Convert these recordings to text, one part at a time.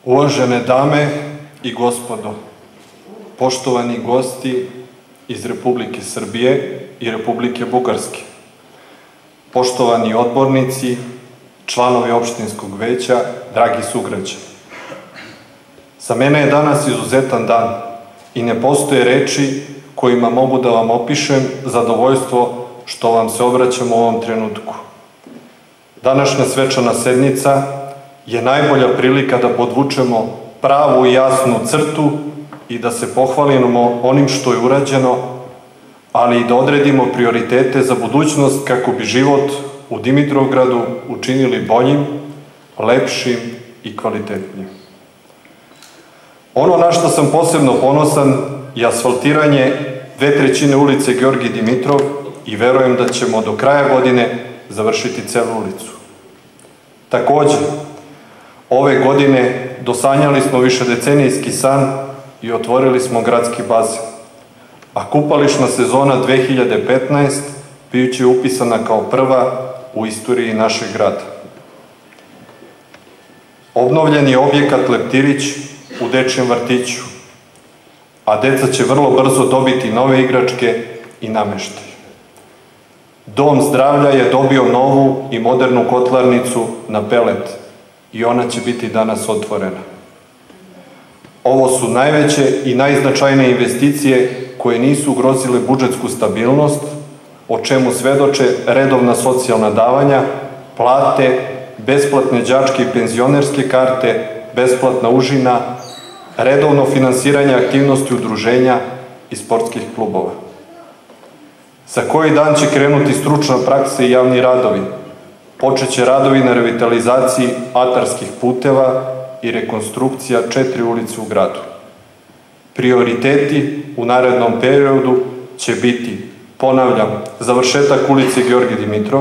Uvažene dame i gospodo, poštovani gosti iz Republike Srbije i Republike Bugarske, poštovani odbornici, članovi opštinskog veća, dragi sugrađani. Za mene je danas izuzetan dan i ne postoje reči kojima mogu da vam opišem zadovoljstvo što vam se obraćam u ovom trenutku. Današnja svečana sednica je najbolja prilika da podvučemo pravu i jasnu crtu i da se pohvalimo onim što je urađeno, ali i da odredimo prioritete za budućnost kako bi život u Dimitrovgradu učinili boljim, lepšim i kvalitetnijim. Ono na što sam posebno ponosan je asfaltiranje 2/3 ulice Georgij Dimitrov i verujem da ćemo do kraja godine završiti celu ulicu. Takođe, ove godine dosanjali smo višedecenijski san i otvorili smo gradski bazen, a kupališna sezona 2015 biće upisana kao prva u istoriji našeg grada. Obnovljen je objekat Leptirić u dečijem vrtiću, a deca će vrlo brzo dobiti nove igračke i nameštaj. Dom zdravlja je dobio novu i modernu kotlarnicu na pelet i ona će biti danas otvorena. Ovo su najveće i najznačajnije investicije koje nisu ugrozile budžetsku stabilnost, o čemu svedoče redovna socijalna davanja, plate, besplatne đačke i penzionerske karte, besplatna užina, redovno finansiranje aktivnosti udruženja i sportskih klubova. Za koji dan će krenuti stručna praksa i javni radovi. Počeće radovi na revitalizaciji atarskih puteva i rekonstrukcija 4 ulice u gradu. Prioriteti u narednom periodu će biti, ponavljam, završetak ulice Georgij Dimitrov,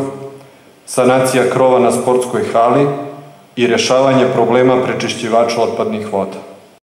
sanacija krova na sportskoj hali i rešavanje problema prečišćivača otpadnih voda.